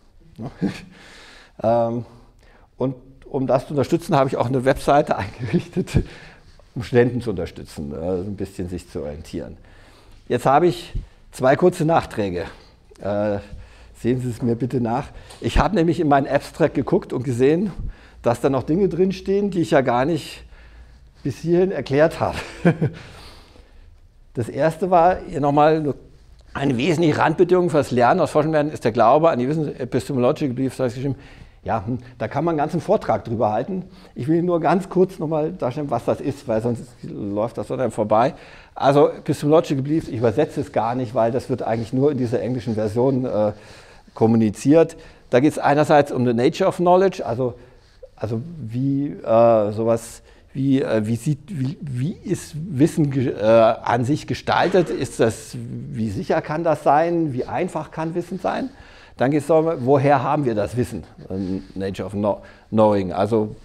Und um das zu unterstützen, habe ich auch eine Webseite eingerichtet, um Studenten zu unterstützen, ein bisschen sich zu orientieren. Jetzt habe ich 2 kurze Nachträge. Sehen Sie es mir bitte nach. Ich habe nämlich in meinen Abstract geguckt und gesehen, dass da noch Dinge drinstehen, die ich ja gar nicht bis hierhin erklärt habe. Das erste war hier nochmal eine wesentliche Randbedingung für das Lernen aus Forschung werden ist der Glaube an die Epistemological Beliefs, das heißt geschrieben. Ja, da kann man einen ganzen Vortrag drüber halten. Ich will nur ganz kurz nochmal darstellen, was das ist, weil sonst läuft das so dann vorbei. Also Epistemological Beliefs, ich übersetze es gar nicht, weil das wird eigentlich nur in dieser englischen Version kommuniziert. Da geht es einerseits um the nature of knowledge, also wie wie ist Wissen an sich gestaltet? Wie sicher kann das sein? Wie einfach kann Wissen sein? Dann geht es darum, woher haben wir das Wissen? Nature of Knowing. Also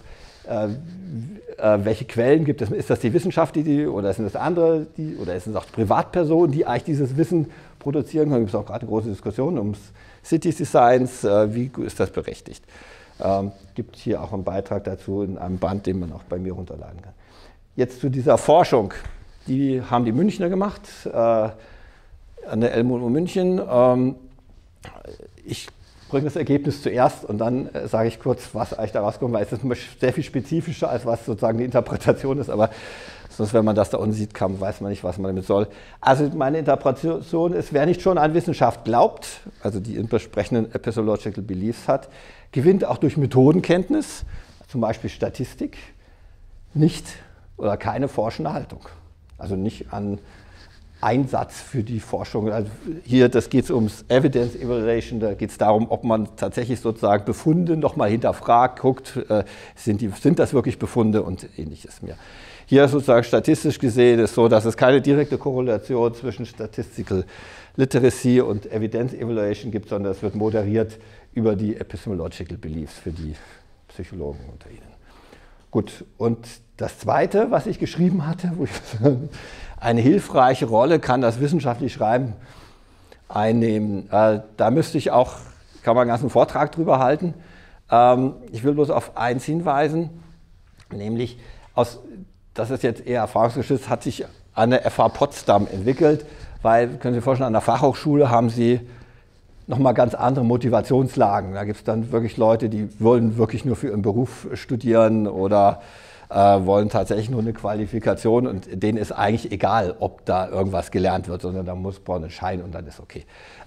welche Quellen gibt es? Ist das die Wissenschaft, oder sind das andere, oder sind es auch Privatpersonen, die eigentlich dieses Wissen produzieren können? Da gibt es auch gerade eine große Diskussion ums City Designs. Wie ist das berechtigt? Gibt hier auch einen Beitrag dazu in einem Band, den man auch bei mir runterladen kann. Jetzt zu dieser Forschung. Die haben die Münchner gemacht, an der LMU München. Ich bringe das Ergebnis zuerst und dann sage ich kurz, was eigentlich daraus kommt, weil es ist sehr viel spezifischer, als was sozusagen die Interpretation ist, aber sonst, wenn man das da unten sieht, weiß man nicht, was man damit soll. Also meine Interpretation ist, wer nicht schon an Wissenschaft glaubt, also die entsprechenden Epistemological Beliefs hat, gewinnt auch durch Methodenkenntnis, zum Beispiel Statistik, nicht oder keine forschende Haltung. Also nicht an Einsatz für die Forschung. Also hier, das geht ums Evidence Evaluation, da geht es darum, ob man tatsächlich sozusagen Befunde nochmal hinterfragt, guckt, sind das wirklich Befunde und ähnliches mehr. Hier sozusagen statistisch gesehen ist so, dass es keine direkte Korrelation zwischen Statistical Literacy und Evidence Evaluation gibt, sondern es wird moderiert über die Epistemological Beliefs für die Psychologen unter Ihnen. Gut, und das Zweite, was ich geschrieben hatte, wo ich eine hilfreiche Rolle kann das wissenschaftliche Schreiben einnehmen. Da müsste ich auch, kann man einen ganzen Vortrag drüber halten. Ich will bloß auf eins hinweisen, nämlich, das ist jetzt eher erfahrungsgestützt, hat sich an der FH Potsdam entwickelt, weil, können Sie sich vorstellen, an der Fachhochschule haben Sie nochmal ganz andere Motivationslagen. Da gibt es dann wirklich Leute, die wollen wirklich nur für ihren Beruf studieren oder wollen tatsächlich nur eine Qualifikation und denen ist eigentlich egal, ob da irgendwas gelernt wird, sondern da braucht man einen Schein und dann ist okay.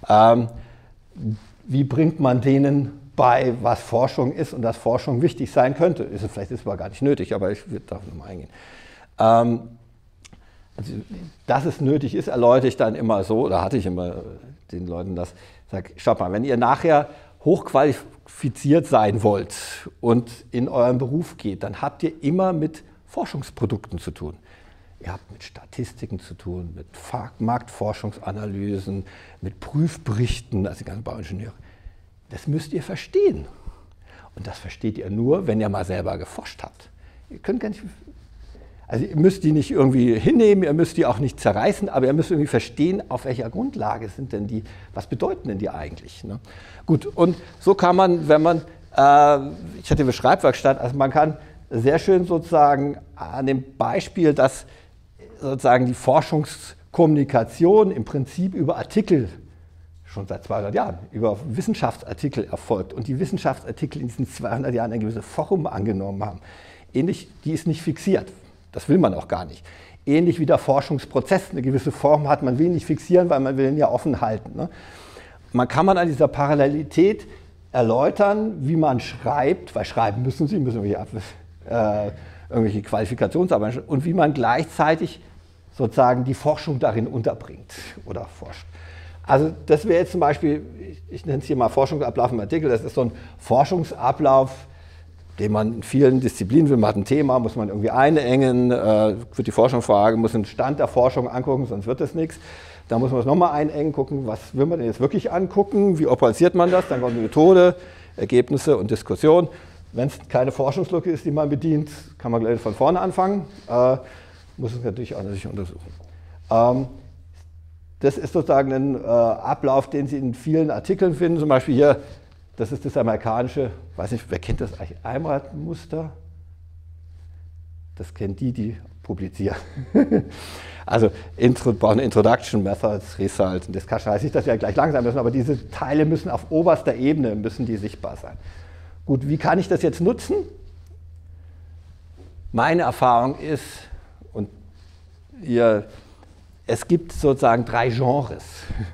Wie bringt man denen bei, was Forschung ist und dass Forschung wichtig sein könnte? Vielleicht ist es aber gar nicht nötig, aber ich würde darauf nochmal eingehen. Also, dass es nötig ist, erläutere ich dann immer so, oder hatte ich immer den Leuten das, sag, schaut mal, wenn ihr nachher hochqualifiziert sein wollt und in euren Beruf geht, dann habt ihr immer mit Forschungsprodukten zu tun. Ihr habt mit Statistiken zu tun, mit Marktforschungsanalysen, mit Prüfberichten, also die ganzen Bauingenieure. Das müsst ihr verstehen. Und das versteht ihr nur, wenn ihr mal selber geforscht habt. Ihr könnt gar nicht, Also ihr müsst die nicht irgendwie hinnehmen, ihr müsst die auch nicht zerreißen, aber ihr müsst irgendwie verstehen, auf welcher Grundlage sind denn die, was bedeuten denn die eigentlich? Ne? Gut, und so kann man, wenn man, ich hatte eine Schreibwerkstatt, also man kann sehr schön sozusagen an dem Beispiel, dass sozusagen die Forschungskommunikation im Prinzip über Artikel schon seit 200 Jahren, über Wissenschaftsartikel erfolgt und die Wissenschaftsartikel in diesen 200 Jahren eine gewisse Form angenommen haben. Ähnlich, die ist nicht fixiert, das will man auch gar nicht. Ähnlich wie der Forschungsprozess eine gewisse Form hat, man will ihn nicht fixieren, weil man will ihn ja offen halten. Ne? Man kann an dieser Parallelität erläutern, wie man schreibt, weil schreiben müssen Sie, müssen irgendwelche Qualifikationsarbeiten und wie man gleichzeitig sozusagen die Forschung darin unterbringt oder forscht. Also das wäre jetzt zum Beispiel, ich nenne es hier mal Forschungsablauf im Artikel, das ist so ein Forschungsablauf, den man in vielen Disziplinen will. Man hat ein Thema, muss man irgendwie einengen, wird die Forschung fragen, muss einen Stand der Forschung angucken, sonst wird das nichts. Da muss man es nochmal einengen, gucken, was will man denn jetzt wirklich angucken, wie operiert man das, dann kommt die Methode, Ergebnisse und Diskussion. Wenn es keine Forschungslücke ist, die man bedient, kann man gleich von vorne anfangen, muss es natürlich auch sich untersuchen. Das ist sozusagen ein Ablauf, den Sie in vielen Artikeln finden, zum Beispiel hier, das ist das amerikanische, weiß nicht, wer kennt das eigentlich, Einradmuster? Das kennen die publizieren. Also brauchen Introduction, Methods, Result und Discussion. Heißt nicht, dass wir gleich langsam müssen, aber diese Teile müssen auf oberster Ebene müssen die sichtbar sein. Gut, wie kann ich das jetzt nutzen? Meine Erfahrung ist, und es gibt sozusagen 3 Genres.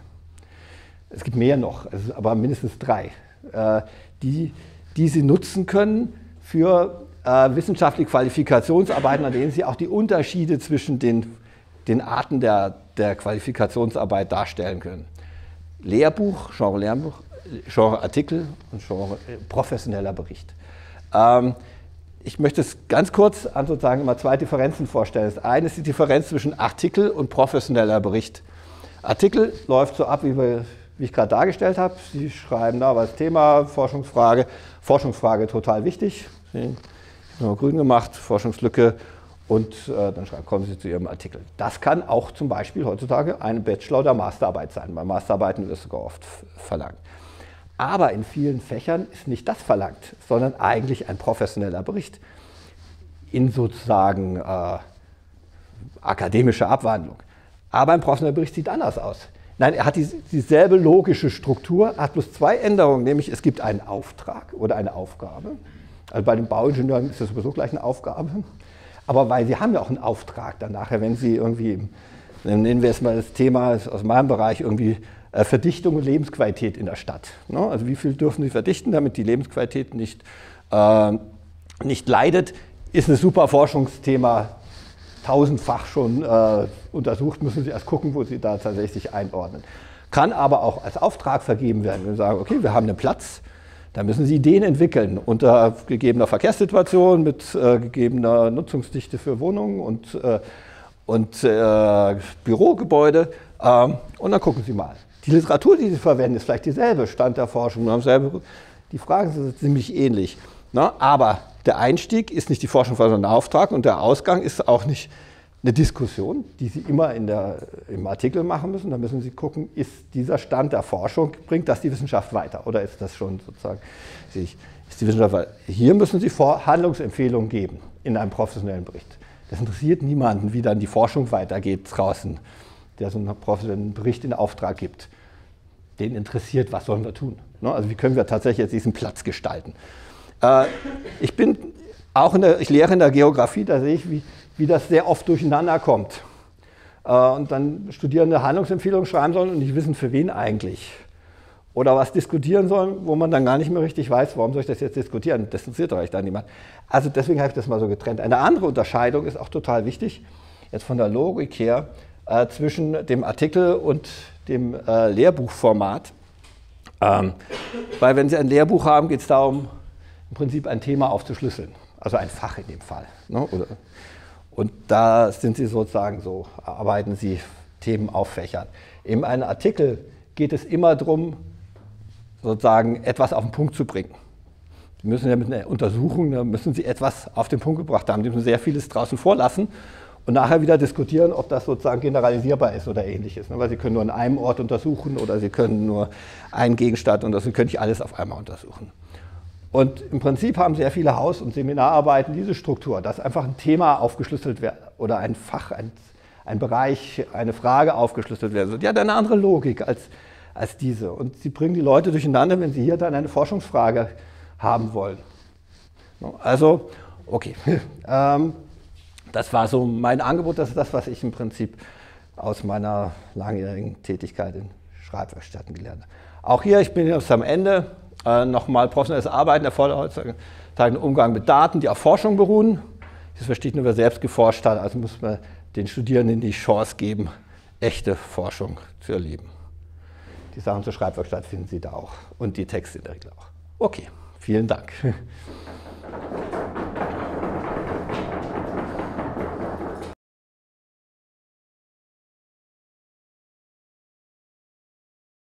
Es gibt mehr noch, aber mindestens 3, die Sie nutzen können für wissenschaftliche Qualifikationsarbeiten, an denen Sie auch die Unterschiede zwischen den Arten der Qualifikationsarbeit darstellen können. Lehrbuch, Genre Artikel und Genre professioneller Bericht. Ich möchte es ganz kurz an sozusagen immer 2 Differenzen vorstellen. Das eine ist die Differenz zwischen Artikel und professioneller Bericht. Artikel läuft so ab, wie ich gerade dargestellt habe. Sie schreiben da was Thema, Forschungsfrage total wichtig. Ich habe grün gemacht, Forschungslücke und dann kommen Sie zu Ihrem Artikel. Das kann auch zum Beispiel heutzutage eine Bachelor- oder Masterarbeit sein. Bei Masterarbeiten wird es sogar oft verlangt. Aber in vielen Fächern ist nicht das verlangt, sondern eigentlich ein professioneller Bericht in sozusagen akademischer Abwandlung. Aber ein professioneller Bericht sieht anders aus. Nein, er hat dieselbe logische Struktur, hat bloß 2 Änderungen, nämlich es gibt einen Auftrag oder eine Aufgabe. Also bei den Bauingenieuren ist das sowieso gleich eine Aufgabe. Aber weil sie haben ja auch einen Auftrag dann nachher, wenn sie irgendwie, nennen wir es mal das Thema aus meinem Bereich, irgendwie Verdichtung und Lebensqualität in der Stadt. Also wie viel dürfen Sie verdichten, damit die Lebensqualität nicht leidet, ist ein super Forschungsthema, 1000-fach schon untersucht, müssen Sie erst gucken, wo Sie da tatsächlich einordnen. Kann aber auch als Auftrag vergeben werden, wenn Sie sagen, okay, wir haben einen Platz, da müssen Sie Ideen entwickeln unter gegebener Verkehrssituation, mit gegebener Nutzungsdichte für Wohnungen und Bürogebäude und dann gucken Sie mal. Die Literatur, die Sie verwenden, ist vielleicht dieselbe, Stand der Forschung, die Fragen sind ziemlich ähnlich. Ne? Aber der Einstieg ist nicht die Forschung, sondern ein Auftrag und der Ausgang ist auch nicht eine Diskussion, die Sie immer im Artikel machen müssen. Da müssen Sie gucken, ist dieser Stand der Forschung, bringt das die Wissenschaft weiter oder ist das schon sozusagen, ist die Wissenschaft weiter? Hier müssen Sie Handlungsempfehlungen geben in einem professionellen Bericht. Das interessiert niemanden, wie dann die Forschung weitergeht draußen, der so einen professionellen Bericht in Auftrag gibt. Den interessiert, was sollen wir tun? Also wie können wir tatsächlich jetzt diesen Platz gestalten? Ich lehre in der Geografie, da sehe ich, wie das sehr oft durcheinander kommt. Und dann Studierende Handlungsempfehlungen schreiben sollen und nicht wissen, für wen eigentlich. Oder was diskutieren sollen, wo man dann gar nicht mehr richtig weiß, warum soll ich das jetzt diskutieren? Das interessiert euch dann niemand. Also deswegen habe ich das mal so getrennt. Eine andere Unterscheidung ist auch total wichtig, jetzt von der Logik her, zwischen dem Artikel und dem Lehrbuchformat. Weil wenn Sie ein Lehrbuch haben, geht es darum, im Prinzip ein Thema aufzuschlüsseln, also ein Fach in dem Fall. Ne? Und da sind Sie sozusagen so, arbeiten Sie Themen auffächern. In einem Artikel geht es immer darum, sozusagen etwas auf den Punkt zu bringen. Die müssen ja mit einer Untersuchung, da müssen sie etwas auf den Punkt gebracht haben. Die müssen sehr vieles draußen vorlassen und nachher wieder diskutieren, ob das sozusagen generalisierbar ist oder ähnliches. Weil sie können nur an einem Ort untersuchen oder sie können nur einen Gegenstand und sie können nicht alles auf einmal untersuchen. Und im Prinzip haben sehr viele Haus- und Seminararbeiten diese Struktur, dass einfach ein Thema aufgeschlüsselt wird oder ein Fach, ein Bereich, eine Frage aufgeschlüsselt wird. Die hat eine andere Logik als diese. Und sie bringen die Leute durcheinander, wenn sie hier dann eine Forschungsfrage haben wollen. Also, okay. Das war so mein Angebot, das ist das, was ich im Prinzip aus meiner langjährigen Tätigkeit in Schreibwerkstätten gelernt habe. Auch hier, ich bin jetzt am Ende, nochmal professionelles Arbeiten erfordert heutzutage einen Umgang mit Daten, die auf Forschung beruhen. Das versteht nur, wer selbst geforscht hat, also muss man den Studierenden die Chance geben, echte Forschung zu erleben. Die Sachen zur Schreibwerkstatt finden Sie da auch und die Texte in der Regel auch. Okay, vielen Dank.